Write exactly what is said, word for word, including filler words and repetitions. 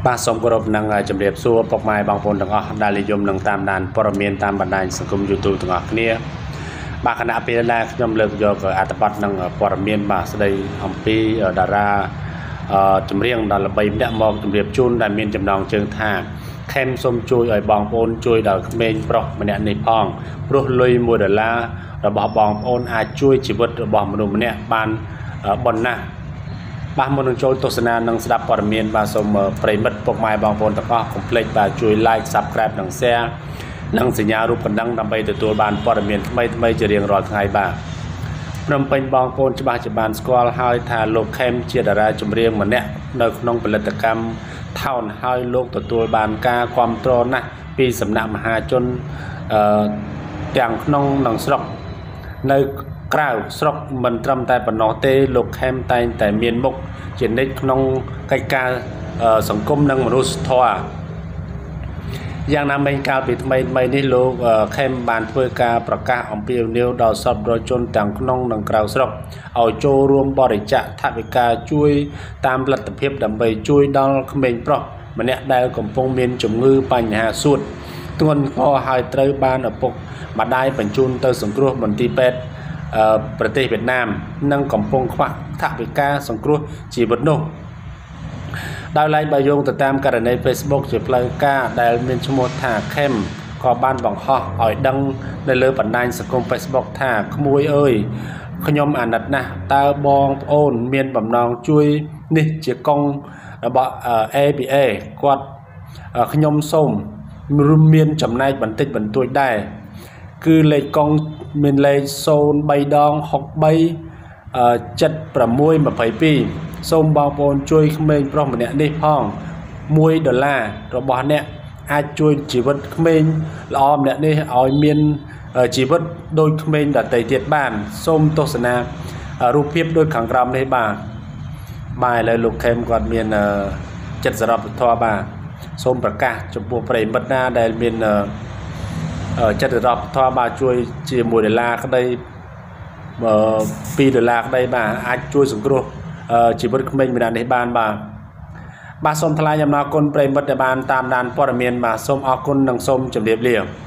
បាទសូមគោរពនឹងជម្រាបសួរពុកម៉ែបងប្អូនទាំងអស់ដែលនិយមនឹងតាមដានព័ត៌មានតាមបណ្ដាញសង្គម YouTube ទាំងអស់គ្នាបាទគណៈពេលដែលខ្ញុំលើកយកអត្ថបទនឹងព័ត៌មានបាទស្ដីអំពីតារាចម្រៀងដល់ល្បីម្នាក់មកជម្រាបជូនដែលមានចំណងជើងថាខេមសូមជួយឲ្យបងប្អូនជួយដល់ក្មេងប្រុសម្នាក់នេះផងព្រោះលុយមួយដុល្លាររបស់បងប្អូនអាចជួយជីវិតរបស់មនុស្សម្នាក់បានប៉ុណ្ណាបាទមុននឹងចូលទស្សនានិងស្ដាប់ព័ត៌មានបាទសូមប្រិមិត្តពុកម៉ែបងប្អូនទាំងអស់កុំភ្លេចបាទជួយ like Subscribe និង Share និងសញ្ញារូបកណ្ដឹងដើម្បីទទួលបានព័ត៌មានថ្មីថ្មីជារៀងរាល់ថ្ងៃបាទព្រមពេញបងប្អូនច្បាស់ជាបានស្គាល់ហើយថាលោកខេមជាតារាចម្រៀងម្នាក់នៅក្នុងផលិតកម្មថោនហើយលោកទទួលបានការគាំទ្រណាស់ពីសំណាក់មហាជនអឺទាំងក្នុងនិងស្រុកនៅក្រៅស្រុកមិនត្រឹមតែប៉ុណ្ណោះទេលោកខេមតែងតែមានមុខជានិច្ចក្នុងកិច្ចការសង្គមនិងមនុស្សធម៌យ៉ាងណាមិញកាលពីថ្មីថ្មីនេះលោកខេមបានធ្វើការប្រកាសអំពាវនាវដល់សប្បុរសជនទាំងក្នុងនិងក្រៅស្រុកឲ្យចូលរួមបរិច្ចាគថវិកាជួយតាមលទ្ធភាពដើម្បីជួយដល់ក្មេងប្រុសម្នាក់ដែលកំពុងមានជំងឺបញ្ហាសួតធ្ងន់ធ្ងរហើយត្រូវបានឪពុកម្ដាយបញ្ជូនទៅសង្គ្រោះមន្ទីរពេទ្យប្រទេសវៀតណាមនិងកំពុងខ្វះថវិកាសង្គ្រោះជីវិតនោះដោយឡែកបើយោងទៅតាមករណី Facebook ជាផ្លូវការដែលមានឈ្មោះថាខេមក៏បានបង្ហោះឲ្យដឹងនៅលើបណ្ដាញសង្គម Facebook ថាក្មួយអើយខ្ញុំអាណិតណាស់តើបងប្អូនមានបំណងជួយនេះជាកង់របស់ A B A គាត់ខ្ញុំសូមមានចំណែកបន្តិចបន្តួចដែរគឺលេខកង់មានលេខศูนย์បីដងหกបីเจ็ดหกยี่สิบសូមបងប្អូនជួយក្មេងប្រុសម្នាក់នេះផងមួយដុល្លាររបស់អ្នកអាចជួយជីវិតក្មេងល្អម្នាក់នេះឲ្យមានជីវិតដូចក្មេងដទៃទៀតបានសូមទស្សនារូបភាពដូចខាងក្រោមនេះបាទបាទឥឡូវលោកខេមគាត់មានចិត្តសរពធម៌បាទសូមប្រកាសចំពោះប្រិមិត្តណាដែលមានចិត្តសរពធម៌បាទជួយជាមួយដុល្លារក្តីពីរដុល្លារក្តីបាទអាចជួយសង្គ្រោះជីវិតក្មេងម្នាក់នេះបានបាទបាទសូមថ្លែងអំណរគុណប្រិមិត្តដែលបានតាមដានព័ត៌មានបាទសូមអរគុណនិងសូមជម្រាបលា